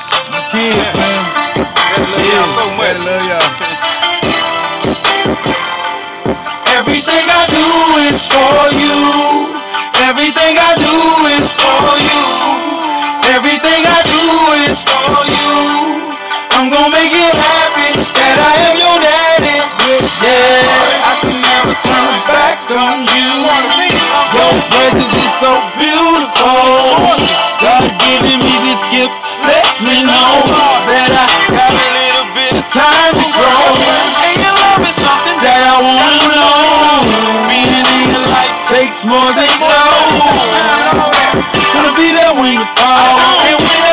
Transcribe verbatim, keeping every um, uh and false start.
My kids, man. Gotta love y'all so much. Gotta love y'all. Everything I do is for you. Everything I do is for you. Everything I do is for you. I'm gonna make it happy that I am your daddy. Yeah, I can never turn back on you. Your presence is so beautiful. God giving me this gift lets me know that I got a little bit of time to grow. And your love is something that I wanna know. Being in your life takes more than gold. Wanna be there when you fall. And when